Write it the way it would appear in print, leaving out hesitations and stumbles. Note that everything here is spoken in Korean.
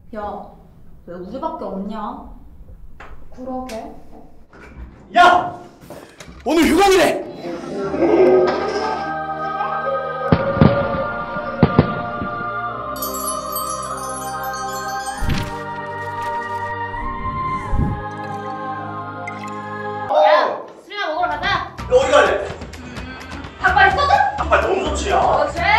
야, 왜 우리밖에 없냐? 그러게. 야! 오늘 휴강이래! 술이나 먹으러 가자. 너 어디 갈래? 닭발 있거든? 닭발 너무 좋지, 야. 그래.